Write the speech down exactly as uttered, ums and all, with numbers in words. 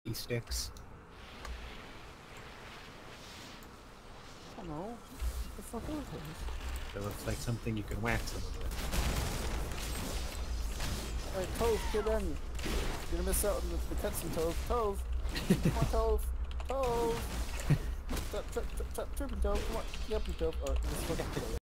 hockey sticks. I don't know. What the fuck are those? It looks like something you can whack someone with. Hey, Tove, get in. You're gonna miss out on the, the cutscene, Tove. Tove! Come on, Tove! Tove! Stop, trip, trip, trip, tripping, Tove. Come on. Get up, you Tove. Oh, this fucking